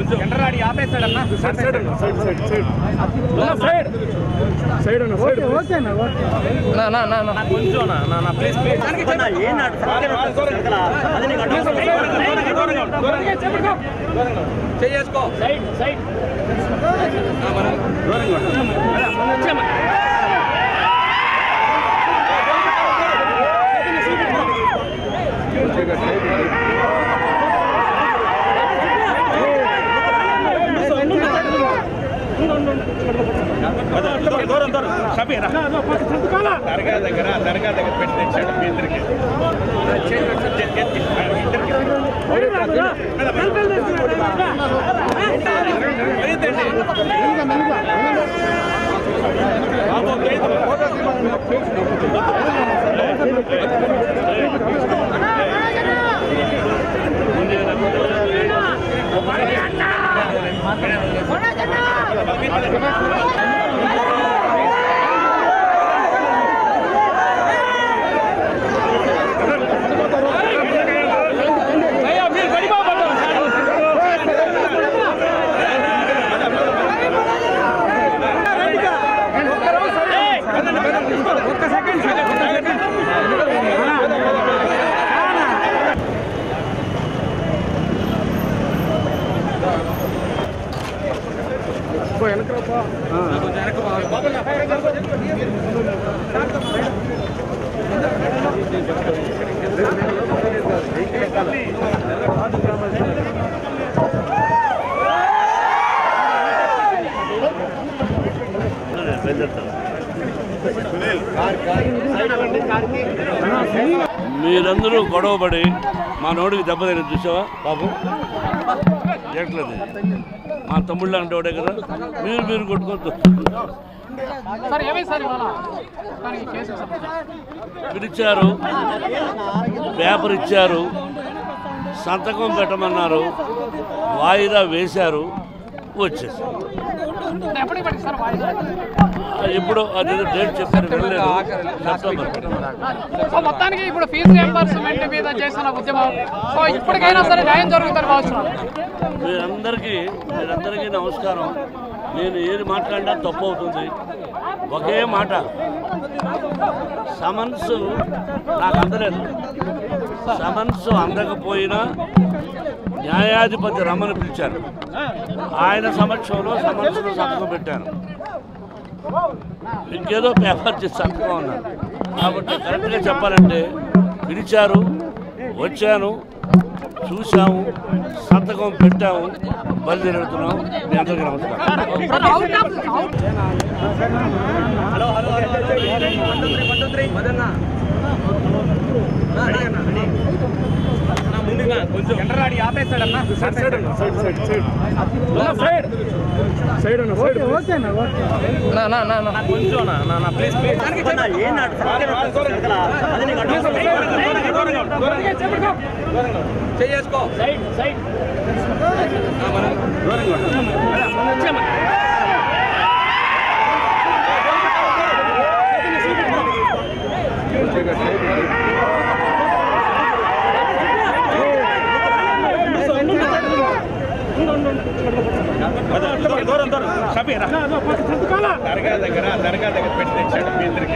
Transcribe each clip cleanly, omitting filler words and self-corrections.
కొంచెం ఎండరాడి ఆపేసాడన్నా side side side side side side అన్న సైడ్ ఓకేనా ఓకే నా నా నా నా కొంచెం నా నా ప్లీజ్ ప్లీజ్ ఏ నాడు అది నీకు దూరంగా చెప్పు చేసుకో సైడ్ సైడ్ మనం దూరంగా దూరం దూరం షబీర్ దర్గా దగ్గర పెట్టి తెచ్చాడు మీ ఇద్దరికి మీరందరూ గొడవపడి మా నోడికి దెబ్బతిన చూసావా బాబు ఎట్లేదు మా తమ్ముళ్ళు అంటే ఒకటే కదా మీరు కొట్టుకోవద్దు పిలిచారు పేపర్ ఇచ్చారు సంతకం పెట్టమన్నారు వాయిదా వేశారు వచ్చేసారు ఇప్పుడు అదే డేట్ చెప్పారు మొత్తానికి ఇప్పుడు ఫీజు రియంబర్స్మెంట్ మీద చేసిన ఉద్యమం సో ఇప్పటికైనా సరే న్యాయం జరుగుతుందని భావిస్తున్నాను. మీరందరికీ నమస్కారం. నేను ఏది మాట్లాడినా తప్పు అవుతుంది. ఒకే మాట, సమన్స్ నాకు అందలేదు. సమన్స్ అందకపోయినా న్యాయాధిపతి రమ్మని పిలిచారు. ఆయన సమక్షంలో సమన్స్ను సంతకం పెట్టాను. ఇంకేదో పేపర్ చేసి సంతకం ఉన్నారు. కాబట్టి కరెక్ట్గా చెప్పాలంటే పిలిచారు, వచ్చాను, చూసాము, సంతకం పెట్టాము, బయలుదేరుతున్నాం. మీ అందరికీ నమస్కారం. కొంచెం ఎండరాడి ఆపేసాడన్నా side side side side side side అన్న సైడ్ ఓకేనా ఓకే నా నా నా నా కొంచెం నా నా ప్లీజ్ ప్లీజ్ ఏ నాడు అది నీకు దూరంగా చెప్పు చేసుకో సైడ్ సైడ్ మనం దూరంగా దూరం దూరం షబీర్ దర్గా దగ్గర పెట్టి తెచ్చాడు మీ ఇద్దరికి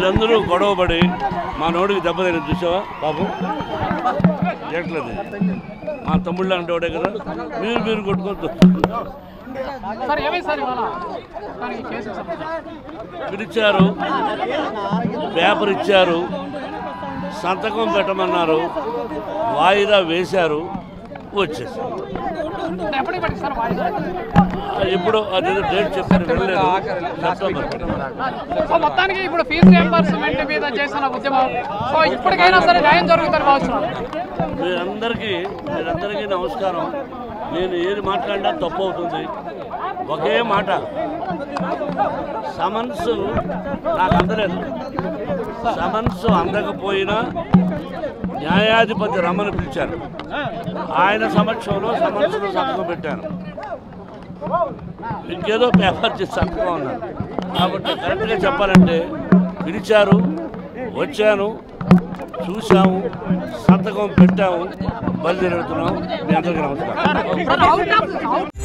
మీరందరూ గొడవపడి మా నోడికి దెబ్బతిని చూసావా బాబు ఎట్లేదు మా తమ్ముళ్ళు అంటే ఒకటే కదా మీరు కొట్టుకోవద్దు సార్ ఏమైంది సార్ ఇవాళ ఈ కేసు పిలిచారు పేపర్ ఇచ్చారు సంతకం పెట్టమన్నారు వాయిదా వేశారు వచ్చేసి ఎప్పటికి పట్టింది సార్ వాయిదా ఎప్పుడు అదేదో డేట్ చెప్పారు వెళ్ళలేదు సెప్టెంబర్ సో మొత్తానికి ఇప్పుడు ఫీజు రియంబర్స్మెంట్ మీద చేసిన ఉద్యమం సో ఇప్పటికైనా సరే న్యాయం జరుగుతుంది భావిస్తున్నాను మీరందరికీ నమస్కారం. నేను ఏది మాట్లాడినా తప్పు అవుతుంది. ఒకే మాట, సమన్స్ నాకు అందలేదు. సమన్స్ అందకపోయినా న్యాయాధిపతి రమ్మని పిలిచారు. ఆయన సమక్షంలో సమన్స్ను సంతకం పెట్టాను. ఇంకేదో పేపర్ చేసి సంతకం ఉన్నారు. కాబట్టి కరెక్ట్గా చెప్పాలంటే పిలిచారు, వచ్చాను, చూసాము, సంతకం పెట్టాము, బయలుదేరుతున్నాము. మీ అందరికీ నమస్కారం.